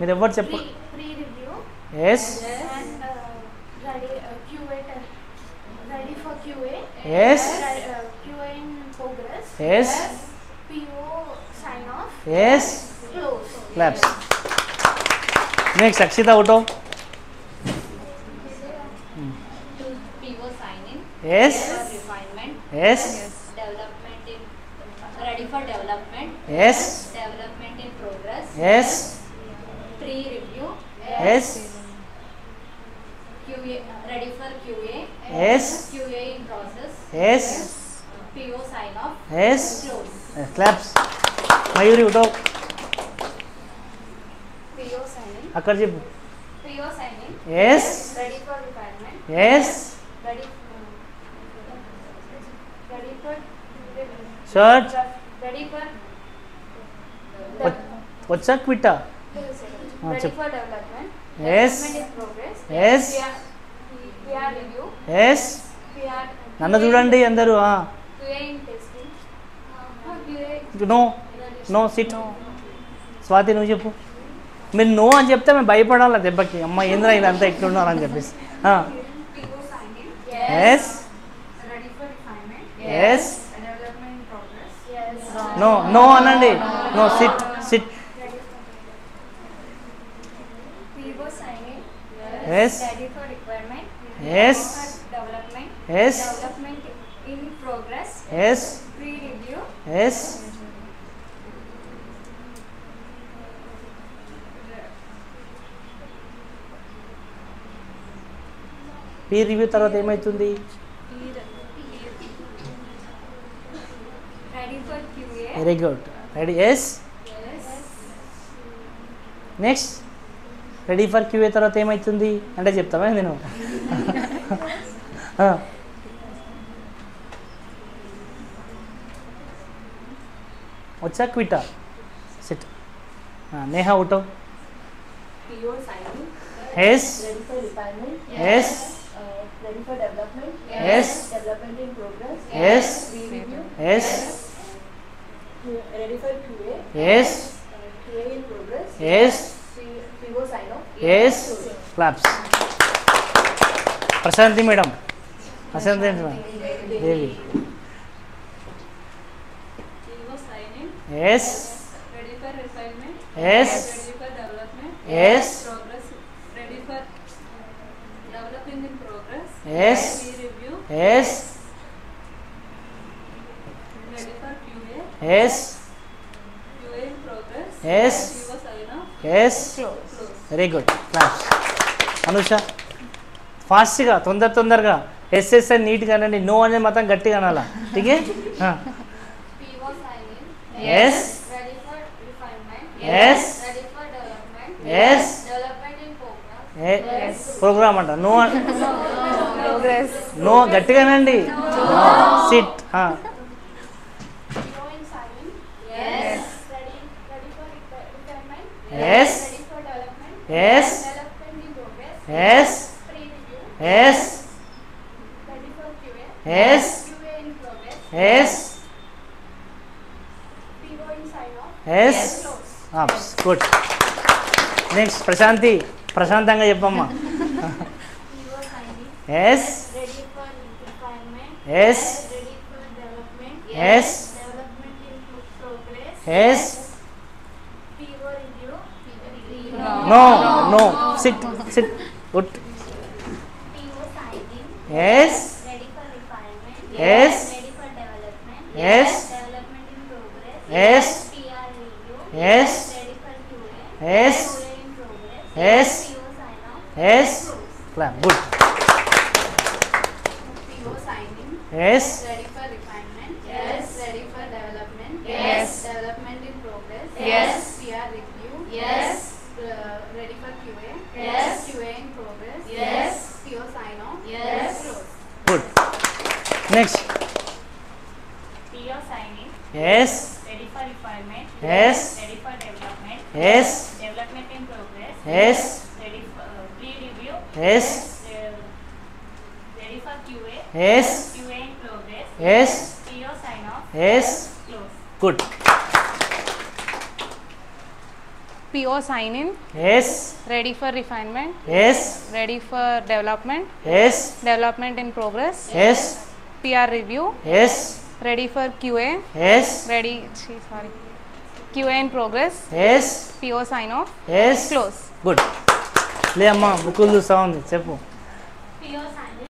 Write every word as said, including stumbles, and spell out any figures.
మీరు ఎవరు చెప్ప pre review yes and ready Q A ready for Q A yes Q A in progress yes P O sign off yes close claps next Akshita out P O sign in yes refinement yes development in ready for development yes development in progress yes pre review yes Q A ready for Q A yes Q A in process yes P O sign off yes close claps mayuri uto P O sign in akkada cheppu P O sign in yes ready for refinement yes ready ready for search ready for వచ్చా క్విట్టా ready for development yes development in progress yes P R review yes P R నన్ను చూడండి అందరూ Q A in testing Q A no no sit Swathi నువ్వు చెప్పు మీరు no అని చెప్తే మేము భయపడాలి దెబ్బకి అమ్మ ఏంద్రా ఇదంతా ఎట్లున్నారు అని చెప్పేసి P O sign in yes ready for refinement yes development in progress yes no no అనండి no sit sit P O sign in yes ready for requirement yes development yes development in progress yes pre review yes peer review తర్వాత ఏమవుతుంది ready for Q A very good ready yes next ready for Q A తర్వాత ఏమవుతుంది అంటే చెప్తావా నేను వచ్చా క్విట్టా sit Neha అవుట్ P O sign in yes ready for refinement yes uh, ready for development Yes. development in progress Yes. pre review yes ready for Q A yes uh, Q A in progress yes P O sign off yes claps Prashanthi madam Prashanthi Devi P O sign in yes ready for refinement yes ready for development yes progress ready for developing in progress yes pre review yes ready for Q A yes Q A in progress Yes. P O sign off yes very good claps Anusha ఫాస్ట్గా తొందర తొందరగా SS అని నీట్గా అనండి no అనేది మాత్రం గట్టిగా అనాలా ఠీకే P O sign in yes ready for refinement yes ready for development yes development in progress program అంట నో progress నో గట్టిగానండి sit P O in sign in yes ready ready for refi- refinement Yes. ready for development Yes. development in progress yes pre review yes ready for Q A Yes. Q A in progress yes P O in sign off yes close good next Prashanthi ప్రశాంతంగా చెప్పమ్మా P O sign in yes ready for refinement yes ready for development yes development in progress yes P O review no no sit sit good P O sign in yes ready for refinement Yes. ready for development Yes. development in progress Yes. P R review Yes. ready for Q A Yes. Q A in progress Yes. P O sign off yes clap good P O sign in yes ready for refinement Yes. ready for development Yes. development in progress Yes. P R review Yes. uh, ready for Q A Yes. Q A in progress Yes. P O sign off Yes. close good next P O sign in yes ready for refinement Yes. ready for development yes development in progress yes ready for uh, pre-review yes uh, ready for Q A yes Q A in progress yes P O sign off yes close good P O sign in, yes, ready for refinement, yes, ready for development, yes, development in progress, yes, P R review, yes, ready for Q A, yes, ready, gee, sorry, Q A in progress, yes, P O sign off, yes, close. Good లే అమ్మా బుక్కులు చూస్తా ఉంది చెప్పు P O sign